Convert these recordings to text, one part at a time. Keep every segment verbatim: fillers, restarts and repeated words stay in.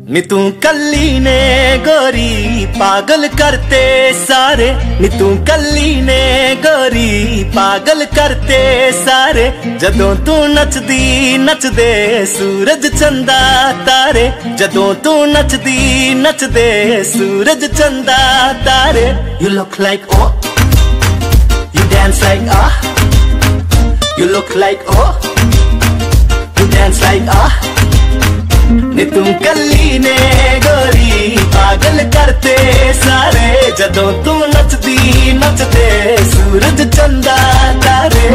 नी तू कल्ली ने गोरी पागल करते सारे, नी तू कल्ली ने गोरी पागल करते सारे। जदों तू नचदी नचदे सूरज चंदा तारे, जदों तू नचदी नचदे सूरज चंदा तारे। You look like oh, you dance like ah, you look like oh, you dance like ah। नी तू कल्ली ने गोरी पागल करते सारे, जदों तू नचदी नचदे सूरज चंदा तारे।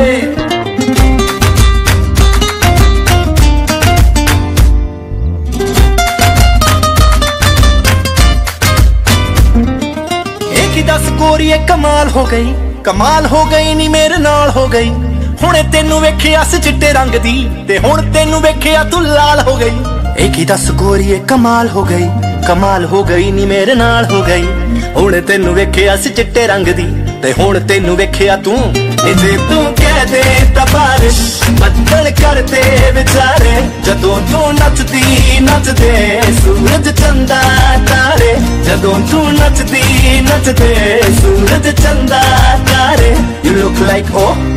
एक ही दस गोरीए कमाल हो गई, कमाल हो गई नी मेरे नाल हो गई। हुणे तेनू वेखिया सी चिट्टे रंग दी, ते हुण तेनू वेखिया तू लाल हो गई। एक ही दस गोरीए कमाल हो गई, कमाल हो गई नी मेरे नाल हो गई। हुण तेनू वेखिया सी चिट्टे रंग दी, ते हुण तेनू वेखिया तू। जे तू कह दे तां बारिश बदल करते विचारे, जदों तू नचदी नचदे सूरज चंदा तारे, जदों तू नचदी नचदे सूरज चंदा तारे। You look like oh,